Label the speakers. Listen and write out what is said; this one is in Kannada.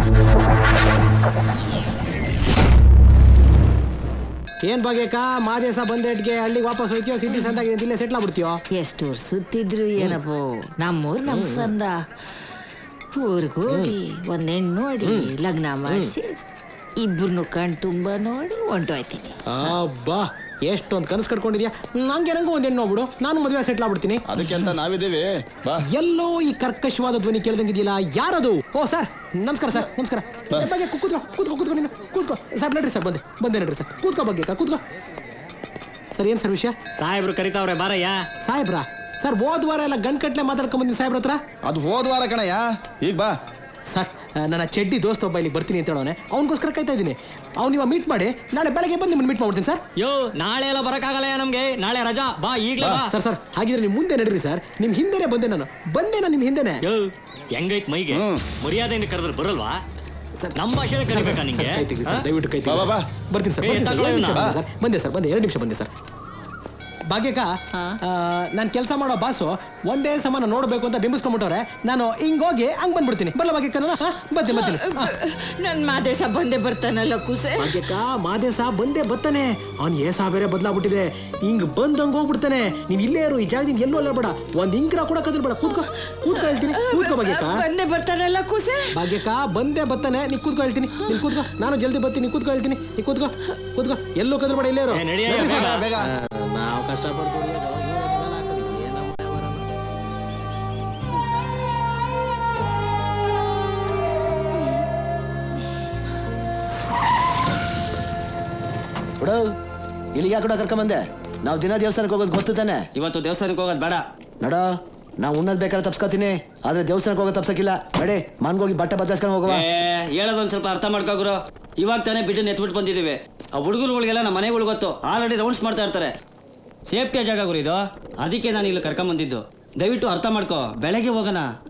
Speaker 1: ಏನ್ ಭಾಗ್ಯಕ್ಕ ಮಾದೇಶ ಬಂದೇಟ್ಗೆ ಹಳ್ಳಿಗೆ ವಾಪಸ್ ಹೋಯ್ತೀಯೋ ಸಿಟಿ ಸಂದಾಗಿ ಇಲ್ಲೇ ಸೆಟ್ಲ್ ಆಗ್ಬಿಡ್ತೀಯೋ?
Speaker 2: ಎಷ್ಟು ಸುತ್ತಿದ್ರು ಏನಪ್ಪೋ ನಮ್ಮೂರ್ ನಮ್ ಸಂದ. ಊರ್ಗ್ ಹೋಗಿ ಒಂದ್ ಹೆಣ್ಣು ನೋಡಿ ಲಗ್ನ ಮಾಡಿಸಿ ಇಬ್ಬರನ್ನು ಕಣ್ ತುಂಬಾ ನೋಡಿ ಹೊಂಟೋಯ್ತೀನಿ.
Speaker 1: ಅಬ್ಬಾ ಎಷ್ಟೊಂದು ಕನಸು ಕಟ್ಕೊಂಡಿದ್ಯಾ. ನಂಗೆ ನಂಗೂ ಒಂದ್ ಹೆಣ್ಣು ನೋಡ್ಬಿಡು, ನಾನು ಮದುವೆ ಸೆಟ್ಲ್ ಆಗ್ಬಿಡ್ತೀನಿ.
Speaker 3: ಅದಕ್ಕೆ ಅಂತ ನಾವಿದ್ದೀವಿ.
Speaker 1: ಎಲ್ಲೋ ಈ ಕರ್ಕಶವಾದ ಧ್ವನಿ ಕೇಳ್ದಂಗಿದೆಯಲ್ಲ, ಯಾರದು? ಓ ಸರ್ ನಮಸ್ಕಾರ ಸರ್, ನಮಸ್ಕಾರ. ಬಗ್ಗೆ ಕೂತ್ಕೋ ನೀನು ಕೂತ್ಕೋ ಸರ್. ನಡ್ರಿ ಸರ್, ಬಂದೆ ನಡ್ರಿ ಸರ್. ಕೂತ್ಕೋ ಬಗ್ಗೆ ಕೂತ್ಕೋ ಸರ್. ಏನ್ ಸರ್ ವಿಷಯ?
Speaker 4: ಸಾಹೇಬ್ರು ಕರಿತಾವ್ರೆ ಬಾರಯ್ಯ.
Speaker 1: ಸಾಹೇಬ್ರ? ಸರ್ ಹೋದ ವಾರ ಎಲ್ಲ ಗಂಟ್ಕಟ್ಲೆ ಮಾತಾಡ್ಕೊಂಡ್ ಬಂದಿನಿ ಸಾಹೇಬ್ರ ಹತ್ರ.
Speaker 3: ಅದು ಹೋದ ವಾರ ಕಣಯ್ಯ, ಈಗ ಬಾ.
Speaker 1: ಸರ್ ನನ್ನ ಚೆಡ್ಡಿ ದೋಸ್ತ ಒಬ್ಬ ಇಲ್ಲಿ ಬರ್ತೀನಿ ಅಂತ ಹೇಳೋನೆ, ಅವನಿಗೋಸ್ಕರ ಕಾಯ್ತಾ ಇದ್ದೀನಿ. ಅವ್ನು ನೀವು ಮೀಟ್ ಮಾಡಿ ನಾಳೆ ಬೆಳಗ್ಗೆ ಬಂದು ನಿಮ್ಮನ್ನು ಮೀಟ್ ಮಾಡ್ತೀನಿ ಸರ್.
Speaker 4: ಯೋ ನಾಳೆ ಎಲ್ಲ ಬರಕ್ಕಾಗಲ್ಲ ನಮ್ಗೆ, ನಾಳೆ ರಜಾ. ಬಾ ಈಗ್ಲೇ ಬಾ.
Speaker 1: ಸರ್ ಹಾಗಿದ್ರೆ ನೀವು ಮುಂದೆ ನಡೀರಿ ಸರ್. ನಿಮ್ ಹಿಂದೆನೆ ಬಂದೆ ನಾನು ನಿಮ್ ಹಿಂದೆನೆ.
Speaker 4: ಯೋ ಹೆಂಗೈತ್ ಮೈಗೆ? ಮರ್ಯಾದೆಯಿಂದ ಕರೆದ್ರೆ ಬರಲ್ವಾ? ನಮ್ಮ ಭಾಷೆ ಕರಿಬೇಕಾ ನಿಂಗೆ?
Speaker 1: ದಯವಿಟ್ಟು ಕೈ ಬರ್ತೀನಿ ಸರ್. ಬಂದೆ ಸರ್, 2 ನಿಮಿಷ ಬಂದೆ ಸರ್. ಭಾಗ್ಯಕ್ಕ ನಾನು ಕೆಲಸ ಮಾಡೋ ಬಾಸು ಒಂದೇ ಸಮಾನ ನೋಡ್ಬೇಕು ಅಂತ ಬಿಂಬಿಸ್ಕೊಂಡ್ಬಿಟ್ಟವ್ರೆ. ನಾನು ಹಿಂಗೋಗಿ ಹಂಗ್ ಬಂದ್ಬಿಡ್ತೀನಿ. ಬರಲ್ಲ ಭಾಗ್ಯಕ್ಕ? ಬರ್ತೀನಿ.
Speaker 2: ನನ್ ಮಾದೇಶ ಬಂದೇ ಬರ್ತಾನಲ್ಲ ಕೂಸೆ.
Speaker 1: ಭಾಗ್ಯಕ್ಕ ಮಾದೇಶ ಬಂದೇ ಬರ್ತಾನೆ. ಅವ್ನು ಏಸ ಬೇರೆ ಬದಲಾಗ್ಬಿಟ್ಟಿದೆ. ಹಿಂಗ್ ಬಂದಂಗ್ ಹೋಗ್ಬಿಡ್ತಾನೆ. ನೀನ್ ಇಲ್ಲೇ ಇರು, ಈ ಜಾಗದಿಂದ ಎಲ್ಲೂ ಅಲ್ಲ ಬೇಡ, ಒಂದ್ ಇಂಕ್ರ ಕೂಡ ಕದರ್ಬೇಡ. ಕೂತ್ಕೋ ಹೇಳ್ತೀನಿ. ಕೂತ್ಕೋ ಭಾಗ್ಯಕ್ಕ.
Speaker 2: ಬಂದೇ ಬರ್ತಾನಲ್ಲ ಕೂಸೆ.
Speaker 1: ಭಾಗ್ಯಕ್ಕ ಬಂದೇ ಬರ್ತಾನೆ, ನೀ ಕೂತ್ಕೋ ಹೇಳ್ತೀನಿ. ನೀನ್ ಕೂತ್ಕೋ, ನಾನು ಜಲ್ದಿ ಬರ್ತೀನಿ. ಕೂತ್ಕೋ ಹೇಳ್ತೀನಿ. ನೀ ಕೂತ್ಕೋ ಎಲ್ಲೂ ಕದರ್ಬೇಡ, ಇಲ್ಲೇ ಇರು. ನಾವು ಕಷ್ಟಪಡ್ತೀವಿ.
Speaker 5: ಇಲ್ಲಿಗೆ ಯಾಕೆ ಕರ್ಕೊಂಬಂದೆ? ನಾವು ದಿನ ದೇವಸ್ಥಾನಕ್ಕೆ ಹೋಗೋದು ಗೊತ್ತು ತಾನೆ?
Speaker 4: ಇವತ್ತು ದೇವಸ್ಥಾನಕ್ಕೆ ಹೋಗೋದು ಬೇಡ.
Speaker 5: ನಡ, ನಾವು ಉಣ್ಣದ್ ಬೇಕಾದ್ರೆ ತಪ್ಸ್ಕೊತೀನಿ, ಆದ್ರೆ ದೇವಸ್ಥಾನಕ್ಕೆ ಹೋಗೋದು ತಪ್ಸಕ್ಕಿಲ್ಲ. ನಡಿ ಮನ್ಗೋಗಿ ಬಟ್ಟೆ ಬದಲಾಯಿಸ್ಕೊಂಡು ಹೋಗುವ.
Speaker 4: ಹೇಳೋದೊಂದ್ ಸ್ವಲ್ಪ ಅರ್ಥ ಮಾಡ್ಕೋಗ್ರು. ಇವಾಗ ತಾನೇ ಬಿಟ್ಟು ನೆತ್ಬಿಟ್ಟು ಬಂದಿದ್ದೀವಿ. ಆ ಹುಡುಗರುಗಳಿಗೆಲ್ಲ ನಮ್ಮ ಮನೆಗಳು ಗೊತ್ತು, ಆಲ್ರೆಡಿ ರೌಂಡ್ಸ್ ಮಾಡ್ತಾ ಇರ್ತಾರೆ. ಸೇಫ್ಟಿಯ ಜಾಗ ಗುರು ಇದು, ಅದಕ್ಕೆ ನಾನು ಇಲ್ಲಿ ಕರ್ಕೊಂಬಂದಿದ್ದು. ದಯವಿಟ್ಟು ಅರ್ಥ ಮಾಡ್ಕೋ. ಬೆಳಗ್ಗೆ ಹೋಗೋಣ.